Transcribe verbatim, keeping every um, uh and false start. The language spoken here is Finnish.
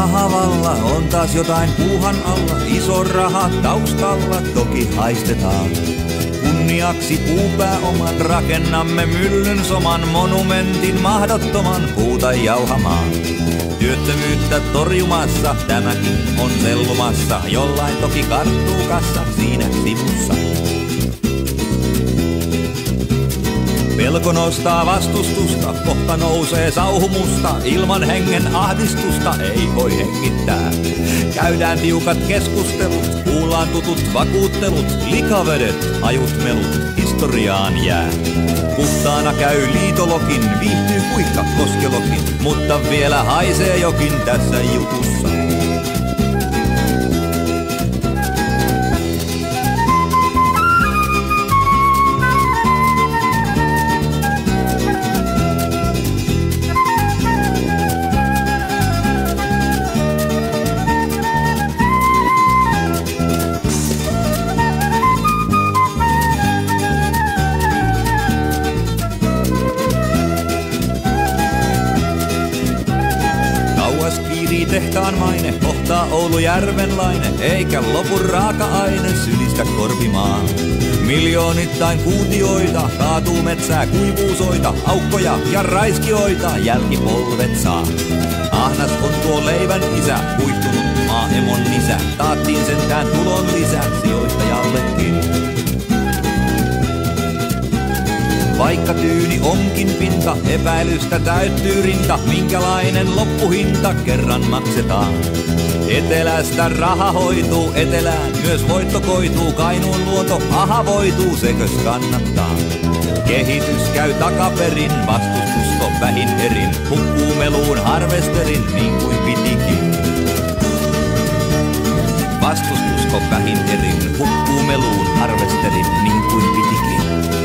Ahavalla on taas jotain puuhan alla, iso raha taustalla toki haistetaan. Kunniaksi puupääoman rakennamme myllyn soman monumentin mahdottoman puuta jauhamaan. Työttömyyttä torjumassa tämäkin on sellumassa, jollain toki karttuu kassa siinä sivussa. Pelko nostaa vastustusta, kohta nousee sauhumusta, ilman hengen ahdistusta ei voi hengittää. Käydään tiukat keskustelut, kuullaan tutut vakuuttelut, likavedet, ajut melut, historiaan jää. Puhtaana käy liitolokin, viihtyy kuikka koskelokin, mutta vielä haisee jokin tässä jutussa. Tehtaan maine, kohtaa Oulujärvenlainen, eikä lopu raaka-aine sylistä korpimaan. Miljoonittain kuutioita, kaatuu metsää kuivuusoita, aukkoja ja raiskioita jälkipolvet saa. Ahnas on tuo leivän isä, kuihtunut maaemon isä, taattiin sentään tulon lisä sijoittajallekin. Vaikka tyyni onkin pinta, epäilystä täyttyy rinta, minkälainen loppuhinta kerran maksetaan. Etelästä raha hoituu etelään, myös voitto koituu, Kainuun luonto ahavoituu, sekös kannattaa. Kehitys käy takaperin, vastustusko vähin erin, hukkuu meluun harvesterin niin kuin pitikin. Vastustusko vähin erin, hukkuu meluun harvesterin niin kuin pitikin.